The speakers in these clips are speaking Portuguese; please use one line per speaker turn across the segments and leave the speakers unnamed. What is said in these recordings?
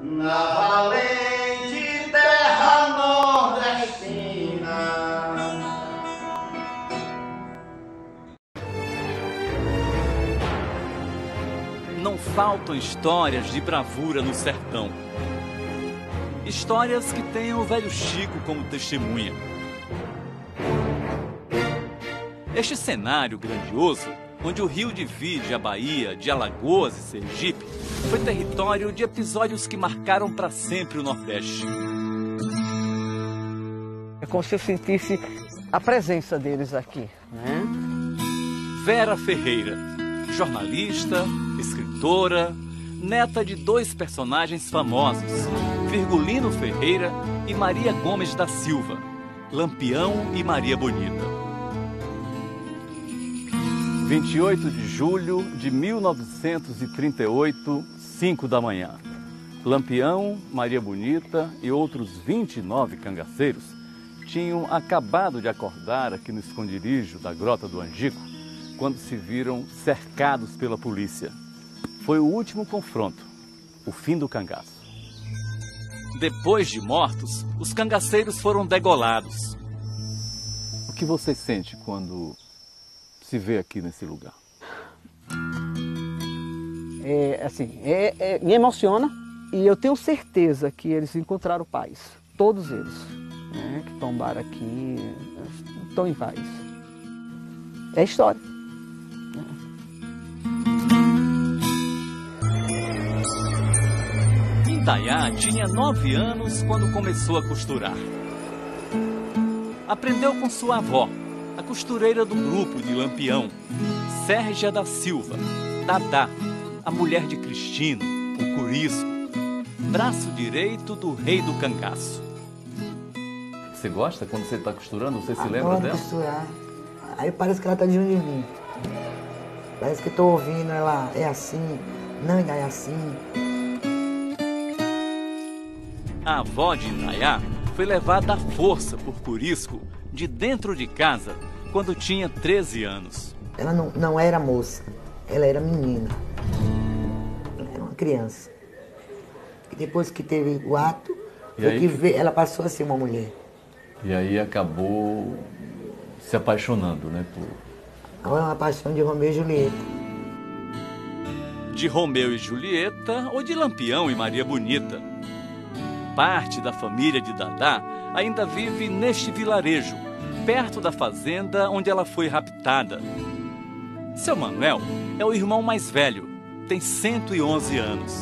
na valente terra nordestina.
Não faltam histórias de bravura no sertão. Histórias que têm o velho Chico como testemunha. Este cenário grandioso, onde o rio divide a Bahia de Alagoas e Sergipe, foi território de episódios que marcaram para sempre o Nordeste.
É como se eu sentisse a presença deles aqui, né?
Vera Ferreira, jornalista, escritora, neta de dois personagens famosos, Virgulino Ferreira e Maria Gomes da Silva, Lampião e Maria Bonita. 28 de julho de 1938, 5 da manhã. Lampião, Maria Bonita e outros 29 cangaceiros tinham acabado de acordar aqui no esconderijo da Grota do Angico quando se viram cercados pela polícia. Foi o último confronto, o fim do cangaço. Depois de mortos, os cangaceiros foram degolados. O que você sente quando se vê aqui nesse lugar?
Me emociona e eu tenho certeza que eles encontraram paz. Todos eles, né, que tombaram aqui, estão em paz. É história.
Indaiá tinha 9 anos quando começou a costurar. Aprendeu com sua avó, a costureira do grupo de Lampião, Sérgia da Silva, Dadá, a mulher de Cristino, o Curisco, braço direito do rei do cangaço. Você gosta quando você está costurando? Você se lembra dela?
Costurar. Aí parece que ela está de onde de mim. Parece que estou ouvindo ela, é assim, não, ainda é assim.
A avó de Indaiá foi levada à força por Curisco de dentro de casa quando tinha 13 anos.
Ela não era moça, ela era menina. Ela era uma criança. E depois que teve o ato, ela passou a ser uma mulher.
E aí acabou se apaixonando, né?
Agora é uma paixão de Romeu e Julieta.
De Romeu e Julieta ou de Lampião e Maria Bonita. Parte da família de Dadá ainda vive neste vilarejo, perto da fazenda onde ela foi raptada. Seu Manuel é o irmão mais velho, tem 111 anos.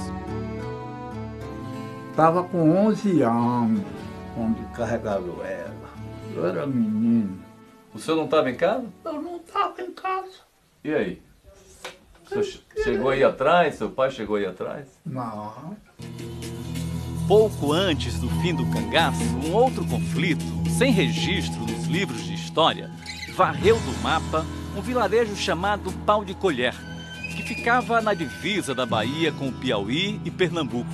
Estava com 11 anos quando carregaram ela. Eu era menino.
O senhor não estava em casa?
Eu não estava em casa.
E aí? O senhor chegou aí atrás? Seu pai chegou aí atrás?
Não.
Pouco antes do fim do cangaço, um outro conflito, sem registro nos livros de história, varreu do mapa um vilarejo chamado Pau de Colher, que ficava na divisa da Bahia com o Piauí e Pernambuco.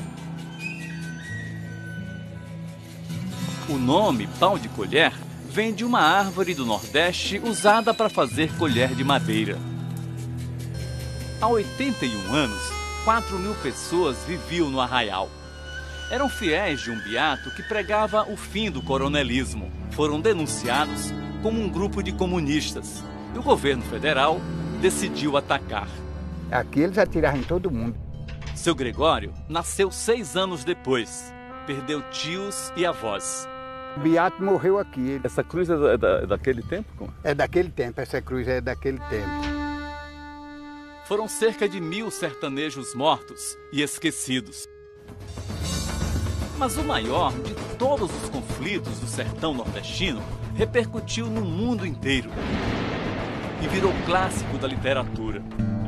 O nome Pau de Colher vem de uma árvore do Nordeste usada para fazer colher de madeira. Há 81 anos, 4.000 pessoas viviam no arraial. Eram fiéis de um beato que pregava o fim do coronelismo. Foram denunciados como um grupo de comunistas e o governo federal decidiu atacar.
Aqui eles atiraram em todo mundo.
Seu Gregório nasceu 6 anos depois. Perdeu tios e avós.
O beato morreu aqui.
Essa cruz é daquele tempo?
É daquele tempo, essa cruz é daquele tempo.
Foram cerca de 1.000 sertanejos mortos e esquecidos. Mas o maior de todos os conflitos do sertão nordestino repercutiu no mundo inteiro e virou clássico da literatura.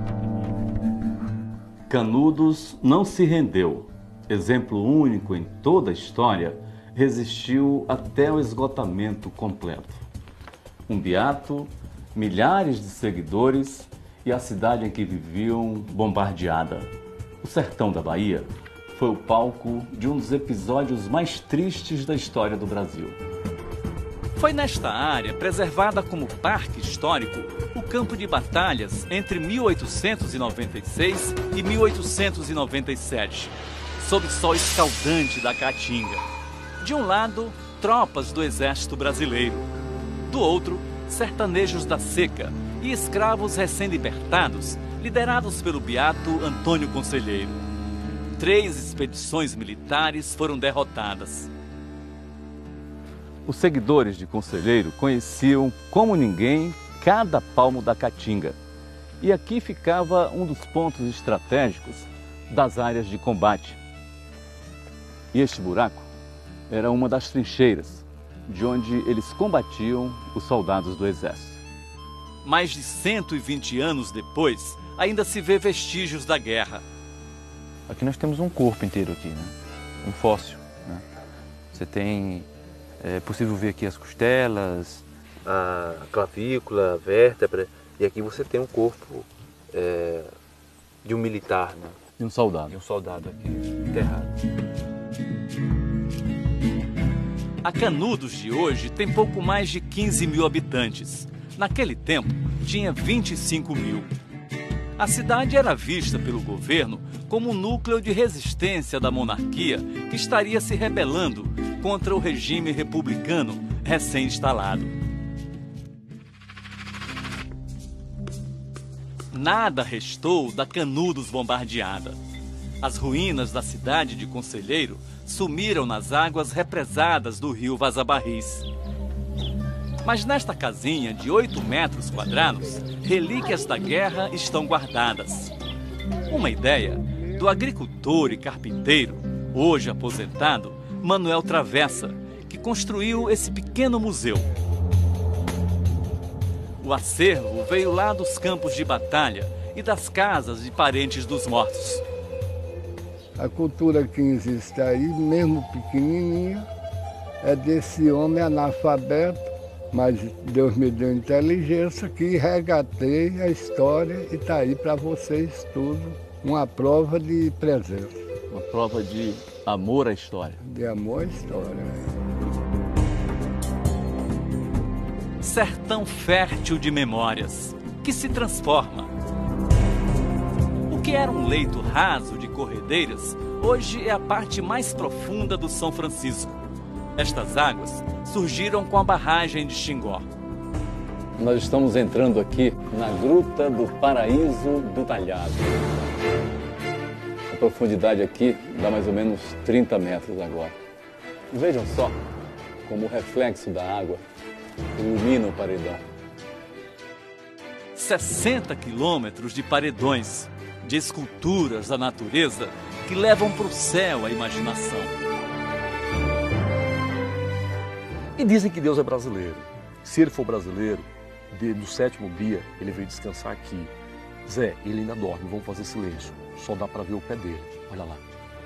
Canudos não se rendeu. Exemplo único em toda a história, resistiu até o esgotamento completo. Um beato, milhares de seguidores e a cidade em que viviam bombardeada. O sertão da Bahia foi o palco de um dos episódios mais tristes da história do Brasil. Foi nesta área, preservada como parque histórico, o campo de batalhas entre 1896 e 1897. sob o sol escaldante da Caatinga. De um lado, tropas do exército brasileiro. Do outro, sertanejos da seca e escravos recém-libertados, liderados pelo beato Antônio Conselheiro. 3 expedições militares foram derrotadas. Os seguidores de Conselheiro conheciam como ninguém cada palmo da Caatinga. E aqui ficava um dos pontos estratégicos das áreas de combate. E este buraco era uma das trincheiras de onde eles combatiam os soldados do exército. Mais de 120 anos depois, ainda se vê vestígios da guerra.
Aqui nós temos um corpo inteiro aqui, né? Um fóssil, né? Você tem, é possível ver aqui as costelas, a clavícula, a vértebra, e aqui você tem um corpo de um militar, né?
De um soldado.
De um soldado aqui, enterrado.
A Canudos de hoje tem pouco mais de 15 mil habitantes. Naquele tempo, tinha 25 mil. A cidade era vista pelo governo como um núcleo de resistência da monarquia que estaria se rebelando contra o regime republicano recém-instalado. Nada restou da Canudos bombardeada. As ruínas da cidade de Conselheiro sumiram nas águas represadas do rio Vaza Barris. Mas nesta casinha de 8 metros quadrados, relíquias da guerra estão guardadas. Uma ideia do agricultor e carpinteiro, hoje aposentado, Manuel Travessa, que construiu esse pequeno museu. O acervo veio lá dos campos de batalha e das casas de parentes dos mortos.
A cultura que existe aí, mesmo pequenininha, é desse homem analfabeto, mas Deus me deu inteligência que resgatei a história e está aí para vocês tudo, uma prova de presença.
Uma prova de amor à história.
De amor à história.
Sertão fértil de memórias, que se transforma. O que era um leito raso de corredeiras, hoje é a parte mais profunda do São Francisco. Estas águas surgiram com a barragem de Xingó. Nós estamos entrando aqui na Gruta do Paraíso do Talhado. A profundidade aqui dá mais ou menos 30 metros agora. Vejam só como o reflexo da água ilumina o paredão. 60 quilômetros de paredões, de esculturas da natureza que levam para o céu a imaginação.
E dizem que Deus é brasileiro. Se ele for brasileiro, no 7º dia, ele veio descansar aqui. Zé, ele ainda dorme, vamos fazer silêncio. Só dá para ver o pé dele. Olha lá.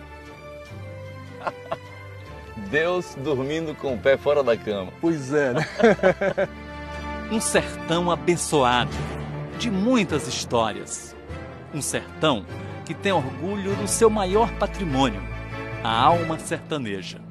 Deus dormindo com o pé fora da cama.
Pois é, né?
Um sertão abençoado, de muitas histórias. Um sertão que tem orgulho do seu maior patrimônio, a alma sertaneja.